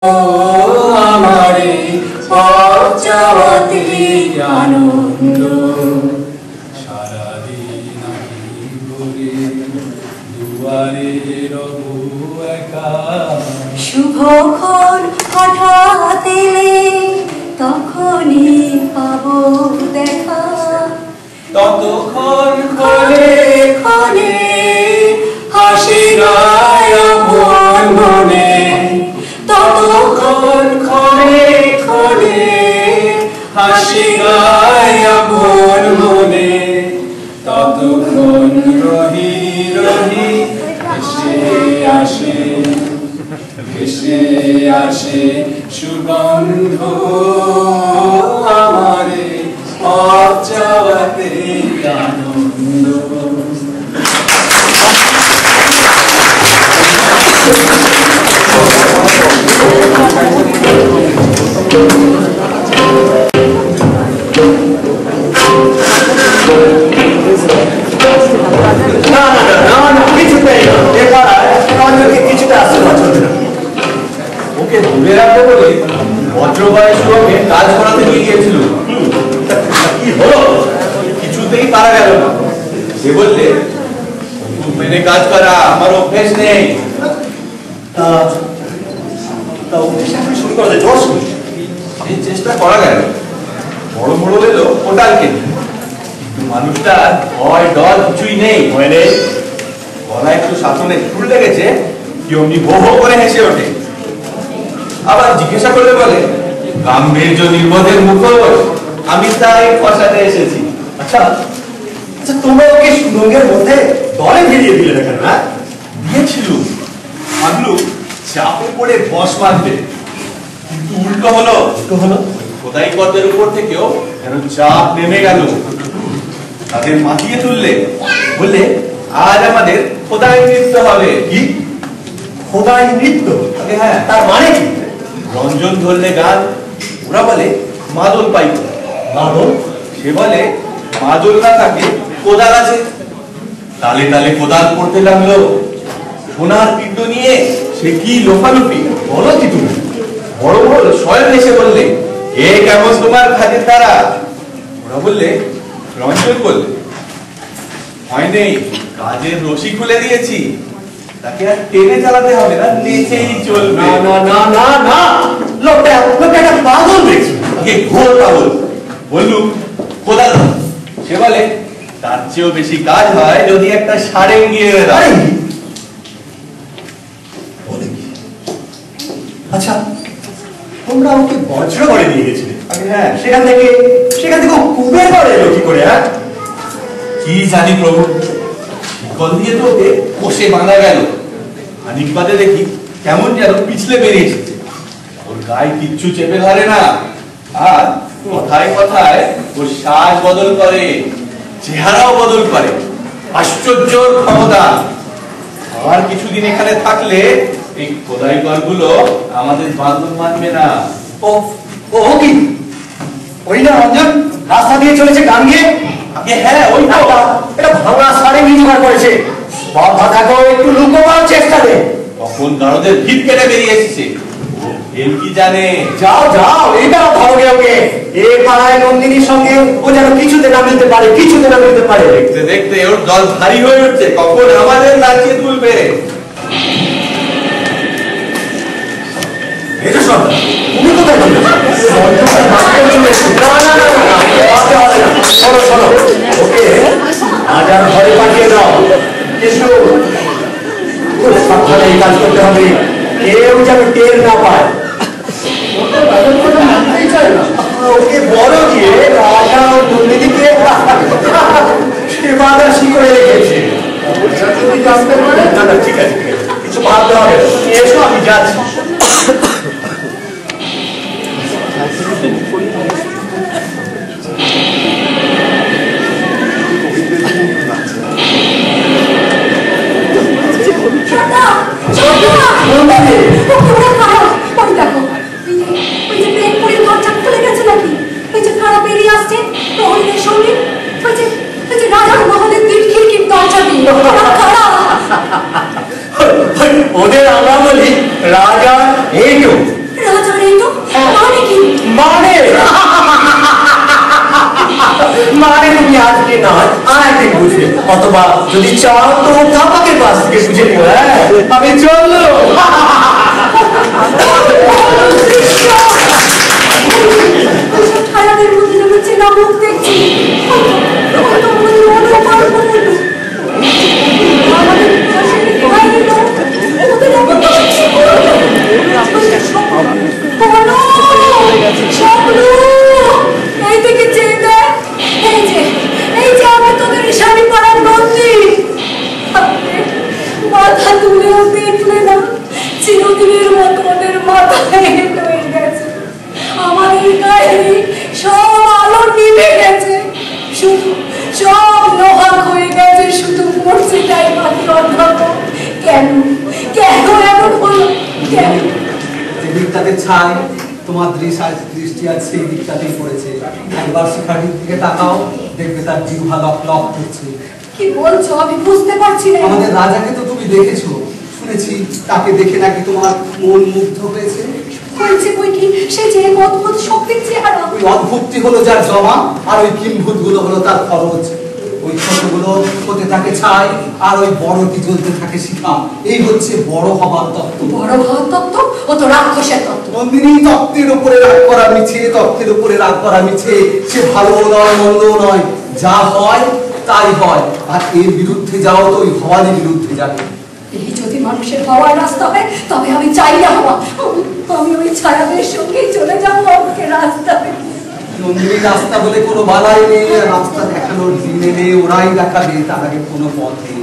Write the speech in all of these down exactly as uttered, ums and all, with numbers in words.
আমারে পচাওয়াতে আনন্দ সারাদিন ঘুরে দুয়ারে রবু একা শুভক্ষণ হঠাৎ এলে তখনই পাবো দেখা ততক্ষণ ক্ষণে ক্ষণে হাসি গায় আমার মনে ততক্ষণ ক্ষণে ক্ষণে হাসি গায় আমার মনে ততক্ষণ রহি রহি এসে আসে এসে আসে সুগন্ধ আমারে পচাওয়াতে আনন্দ না না না না কিছুতেই না এবার আমাদেরকে কিছুটা আসতে পারছে না ওকে দূরে রাখবো বলে বজ্রবায়ের সঙ্গে কাজ করাতে নিয়ে গিয়েছিল কি হলো কিছুতেই পারা গেল না সে বললে মেনে কাজ করা আমার অভ্যেস নেই তা অভ্যেস আপনি শুরু করতে জোর শুরু এই চেষ্টা করা গেল বড় বড় এলো কোটালকে মানুষটা ভয় ডর কিছুই নেই ভয় নেই গলা একটু শাসনে ফুল লেগেছে কি অমনি ভো ভো করে হেসে ওঠে আবার জিজ্ঞাসা করলে বলে গাম্ভীর্য নির্বোধের মুখোশ আমি তাই ফসাতে এসেছি আচ্ছা আচ্ছা তোমরা ওকে সুরঙ্গের মধ্যে দলে ভিড়িয়ে দিলে দেখেন না দিয়েছিল ভাবলু চাপে পড়ে বস মারবে কিন্তু উল্টো হলো উল্টো হলো খোদাই পথের উপর থেকেও যেন চাপ নেমে গেল তাদের মাতিয়ে তুললে বললে আজ আমাদের খোদাই নৃত্য হবে কি খোদাই নৃত্য হ্যাঁ তার মানে কি রঞ্জন ধরলে গান ওরা বলে মাদল পাই মাদল সে বলে মাদল না থাকে কোদাল আছে তালে তালে কোদাল করতে লাগলো সোনার পিণ্ড নিয়ে সে কি লোফালুপি বলো কি তুমি বড় বড় স্বয়ং এসে বললে এ কেমন তোমার খাতের দ্বারা ওরা বললে রঞ্জন করলে হয় নেই কাজের রশি খুলে দিয়েছি তাকে আর টেনে চালাতে হবে না নেচেই চলবে না না না না না লোকটা লোকটা একটা পাগল দেখছি আগে ঘোর পাগল বললু কোদাল সে বলে তার চেয়েও বেশি কাজ হয় যদি একটা সারেং গিয়ে দাঁড়ায় আচ্ছা তোমরা ওকে বজ্র করে নিয়ে গেছিলে হ্যাঁ সেখান থেকে সেখান থেকে কুবের করে এলো কি করে হ্যাঁ কি জানি প্রভু শিকল দিয়ে তো ওকে কষে বাঁধা গেল খানিক বাদে দেখি কেমন যেন পিছলে বেরিয়ে এসেছে ওর গায়ে কিচ্ছু চেপে ধরে না আর কথায় কথায় ওর শ্বাস বদল করে চেহারাও বদল করে আশ্চর্য ক্ষমতা আর কিছুদিন এখানে থাকলে এই খোদাই ঘরগুলো আমাদের বাঁধন মানবে না ও ও কি ওই না রঞ্জন রাস্তা দিয়ে চলেছে গান গিয়ে হ্যাঁ ওই এটা ভাঙা সাড়ে জোগাড় করেছে বাবা দেখো একটু লুকোবার চেষ্টা দে তখন গাড়োদের ভিত কেটে বেরিয়ে এসেছে এর কি জানে যাও যাও এইটা ধরো ওকে এই পাড়ায় নন্দিনীর সঙ্গে ও যেন কিছুতে না মিলতে পারে কিছুতে না মিলতে পারে দেখতে দেখতে ওর দল ভারী হয়ে উঠছে কখন আমাদের নাচিয়ে তুলবে এটা সব তুমি কোথায় ছিলে না না না শোনো শোনো ওকে আজ আর ঘরে পাঠিয়ে দাও কিন্তু খুব সাবধানে এই কাজ করতে হবে কেউ যেন টের না পায় ওকে বড় গিয়ে রাজা ও দুর্নীতিকে সেবাদা শিখে রেখেছে না না ঠিক আছে কিছু ভাবতে হবে এসো আমি যাচ্ছি ওদের আমরা বলি রাজা মানে তুমি আজকে নয় আর একদিন বুঝবে, অথবা যদি চাও তো কাপাকের কাছ থেকে বুঝে নিও। হ্যাঁ আমি চললো। ছায়াদের মধ্যে যেন চেনা মুখ দেখছি, এই থেকে চেয়ে দেখ, এই যে এই যে আমি তোদের স্বামী পাড়ার বন্দি। মাথা তুলেও দেখলে না, চিরদিনের মতো ওদের মাথা হেঁটে হয়ে গেছে। আমার এই কাহিনী সব আলো নিভে গেছে, শুধু সব লোহা হয়ে গেছে, শুধু মরছে তাই বাকি অন্ধকার। কেন কেন এমন হলো? কেন? যে দিকটাতে ছাই তোমার দৃষ্টি আজ সেই দিকটাতেই পড়েছে। একবার শিখাটির দিকে তাকাও, দেখবে তার জিহ্বা লক লক করছে। কি বলছো? আমি বুঝতে পারছি না। আমাদের রাজাকে তো তুমি দেখেছো, শুনেছি তাকে দেখে নাকি তোমার মন মুগ্ধ হয়েছে। হয়েছে বই কি, সে যে অদ্ভুত শক্তির চেহারা। ওই অদ্ভুতটি হলো যার জমা, আর ওই কিম্ভূত গুলো হলো তার খরচ। ওই ছোটগুলো হতে থাকে ছাই, আর ওই বড়টি জ্বলতে থাকে শিখা। এই হচ্ছে বড় হবার তত্ত্ব। বড় হওয়ার তত্ত্ব? ও তো রাক্ষসের তত্ত্ব। নন্দিনী, তত্ত্বের উপরে রাগ করা মিছে, তত্ত্বের উপরে রাগ করা মিছে। সে ভালো নয় মন্দ নয়, যা হয় তাই হয়। আর এর বিরুদ্ধে যাও তো ওই হওয়ারই বিরুদ্ধে যাবে। এই যদি মানুষের হওয়ার রাস্তা হয়, তবে আমি চাই না হওয়া। আমি ওই ছায়াদের সঙ্গে চলে যাবো আমাকে রাস্তায়। নন্দিনী, রাস্তা বলে কোনো বালাই নেই, রাস্তা দেখানোর দিন এলে ওরাই দেখাবে, তার আগে কোনো পথ নেই।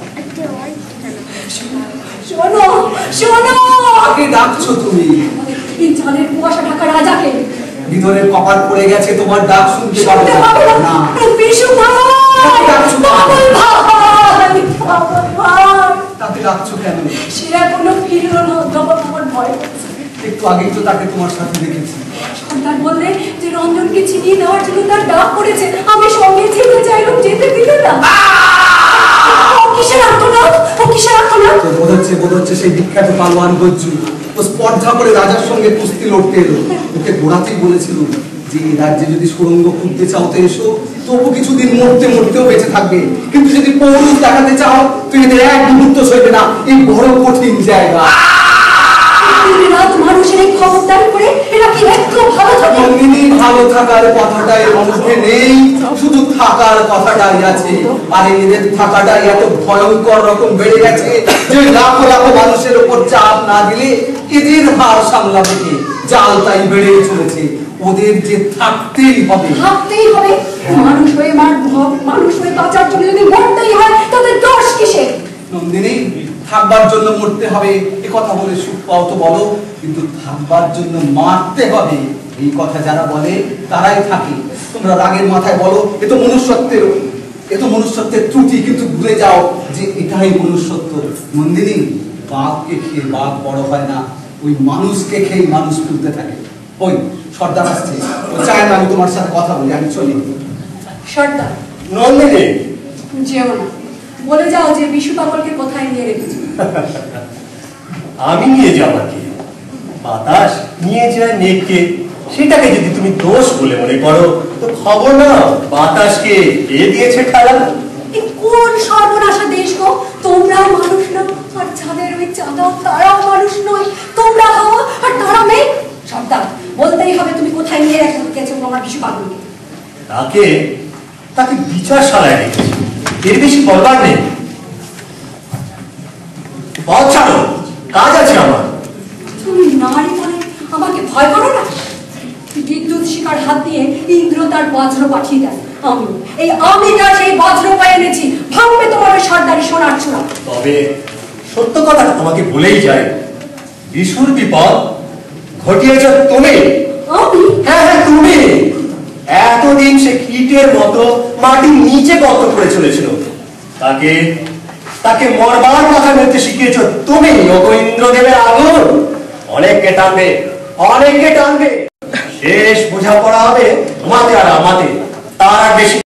শোনো শোনো, আগে ডাকছো তুমি? এই চালের কুয়াশা ঢাকা রাজাকে। ভিতরের কপাট পড়ে গেছে, তোমার ডাক শুনতে পাবে না। বিশু ভাই, বাবুল ভাই, বাবুল ভাই। তাকে ডাকছো কেন? সে এখনো ফিরলো না, তখন আমার ভয় করছে। একটু আগেই তো তাকে তোমার সাথে দেখেছি। সন্তান বললে যে রঞ্জনকে ছিনিয়ে নেওয়ার জন্য তার ডাক পড়েছে। আমি সঙ্গে যেতে চাইলাম, যেতে দিল না। ও কিসের আত্মনাথ, ও কিসের আত্মনাথ? তো বোধ হচ্ছে বোধ হচ্ছে সেই বিখ্যাত পালোয়ান গজ্জু। ও স্পর্ধা করে রাজার সঙ্গে কুস্তি লড়তে এলো। ওকে গোড়াতেই বলেছিল যে এই রাজ্যে যদি সুড়ঙ্গ খুঁজতে চাও তো এসো, তবু কিছুদিন মরতে মরতেও বেঁচে থাকবে। কিন্তু যদি পৌরুষ দেখাতে চাও তো এদের এক মুহূর্ত সইবে না। এই বড় কঠিন জায়গা। রাত মানুষের এই খবরদারি করে এরা কি একটু ভালো থাকে? নন্দিনী, ভালো থাকার কথাটা এর মধ্যে নেই, শুধু থাকার কথাটাই আছে। আর এদের থাকাটাই এত ভয়ঙ্কর রকম বেড়ে গেছে যে লাখো লাখো মানুষের উপর চাপ না দিলে এদের ভার সামলাবে কে? জাল তাই বেড়ে চলেছে। ওদের যে থাকতেই হবে, থাকতেই হবে। মানুষ হয়ে মার মানুষ হয়ে বাঁচার জন্য যদি মরতেই হয়, তাদের দোষ কিসে? নন্দিনী, থাকবার জন্য মরতে হবে এ কথা বলে সুখ পাও তো বলো, কিন্তু থাকবার জন্য মারতে হবে এই কথা যারা বলে তারাই থাকে। তোমরা রাগের মাথায় বলো এ তো মনুষ্যত্বের এ তো মনুষ্যত্বের ত্রুটি, কিন্তু ভুলে যাও যে এটাই মনুষ্যত্ব। নন্দিনী, বাঘকে খেয়ে বাঘ বড় হয় না, ওই মানুষকে খেয়ে মানুষ তুলতে থাকে। ওই সর্দার আসছে, ও চায় না আমি তোমার সাথে কথা বলি, আমি চলি। সর্দার। নন্দিনী, যেও না, বলে যাও যে বিশু পাগলকে কোথায় নিয়ে রেখেছো। আমি নিয়ে যাওয়া কি? বাতাস নিয়ে যায় মেঘকে, সেটাকে যদি তুমি দোষ বলে মনে করো তো খবর না বাতাসকে এ দিয়েছে খেলা। এই কোন সর্বনাশা দেশ গো? তোমরাও মানুষ না, আর যাদের ওই চাঁদাও তারাও মানুষ নয়। তোমরা হাওয়া আর তারা মেঘ। সর্দার, বলতেই হবে তুমি কোথায় নিয়ে রেখেছো আমার বিশু পাগলকে। তাকে তাকে বিচারশালায় রেখেছি, এর বেশি বলবার নেই। পথ ছাড়ো, কাজ আছে আমার। তুমি নারী বলে আমাকে ভয় করো না? বিদ্যুৎ শিকার হাত দিয়ে ইন্দ্র তার বজ্র পাঠিয়ে দেয়। আমি এই আমিটা সেই বজ্র পায়ে এনেছি, ভাঙবে তোমার ওই সর্দারি সোনার চূড়া। তবে সত্য কথা তোমাকে বলেই যায়, বিশুর বিপদ ঘটিয়েছ তুমি। আমি? হ্যাঁ হ্যাঁ তুমি। এতদিন সে কীটের মতো মাটির নিচে গর্ত করে চলেছিল, তাকে তাকে মরবার কথা বলতে শিখিয়েছ তুমি। ওগো ইন্দ্রদেবের আগুন অনেককে টানবে, অনেককে টানবে। শেষ বোঝাপড়া হবে তোমাদের আর আমাদের, তার আর বেশি